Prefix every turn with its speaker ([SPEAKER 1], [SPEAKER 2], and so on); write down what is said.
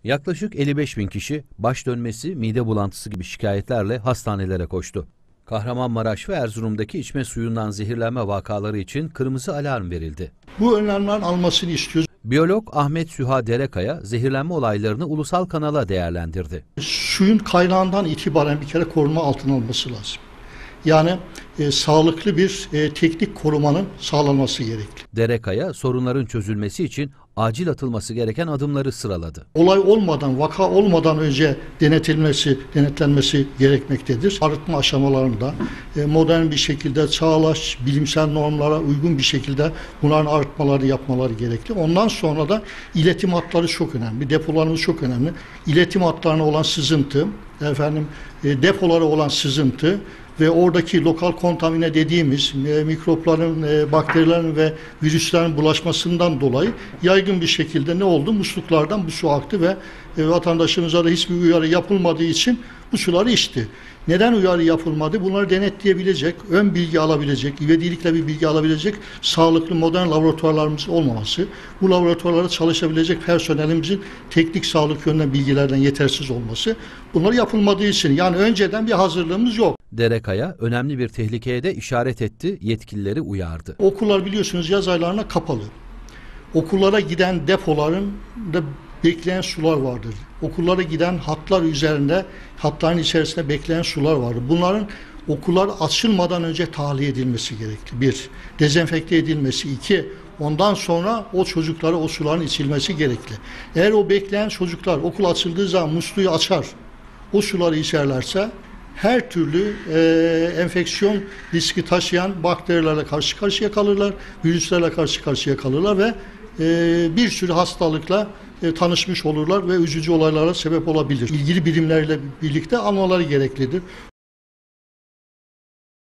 [SPEAKER 1] Yaklaşık 55 bin kişi baş dönmesi, mide bulantısı gibi şikayetlerle hastanelere koştu. Kahramanmaraş ve Erzurum'daki içme suyundan zehirlenme vakaları için kırmızı alarm verildi.
[SPEAKER 2] Bu önlemlerin almasını istiyoruz.
[SPEAKER 1] Biyolog Ahmet Süha Derekaya zehirlenme olaylarını ulusal kanala değerlendirdi.
[SPEAKER 2] Suyun kaynağından itibaren bir kere koruma altına alınması lazım. Yani sağlıklı bir teknik korumanın sağlanması gerekli.
[SPEAKER 1] Derekaya sorunların çözülmesi için acil atılması gereken adımları sıraladı.
[SPEAKER 2] Olay olmadan, vaka olmadan önce denetlenmesi gerekmektedir. Arıtma aşamalarında modern bir şekilde çağdaş bilimsel normlara uygun bir şekilde bunların arıtmaları yapmaları gerekli. Ondan sonra da iletim hatları çok önemli. Depolarımız çok önemli. İletim hatlarına olan sızıntı, depolara olan sızıntı ve oradaki lokal kontamine dediğimiz mikropların, bakterilerin ve virüslerin bulaşmasından dolayı yaygın bir şekilde ne oldu? Musluklardan bu su aktı ve vatandaşımıza da hiçbir uyarı yapılmadığı için bu suları içti. Neden uyarı yapılmadı? Bunları denetleyebilecek, ön bilgi alabilecek, ivedilikle bir bilgi alabilecek sağlıklı modern laboratuvarlarımız olmaması, bu laboratuvarlarda çalışabilecek personelimizin teknik sağlık yönünden bilgilerden yetersiz olması, bunlar yapılmadığı için yani önceden bir hazırlığımız yok.
[SPEAKER 1] Derekaya önemli bir tehlikeye de işaret etti, yetkilileri uyardı.
[SPEAKER 2] Okullar biliyorsunuz yaz aylarına kapalı. Okullara giden depoların da bekleyen sular vardır. Okullara giden hatlar üzerinde, hatların içerisinde bekleyen sular vardır. Bunların okullar açılmadan önce tahliye edilmesi gerekli. 1. Dezenfekte edilmesi. 2. Ondan sonra o çocuklara o suların içilmesi gerekli. Eğer o bekleyen çocuklar okul açıldığı zaman musluğu açar, o suları içerlerse her türlü enfeksiyon riski taşıyan bakterilerle karşı karşıya kalırlar, virüslerle karşı karşıya kalırlar ve bir sürü hastalıkla tanışmış olurlar ve üzücü olaylara sebep olabilir. İlgili birimlerle birlikte almaları gereklidir.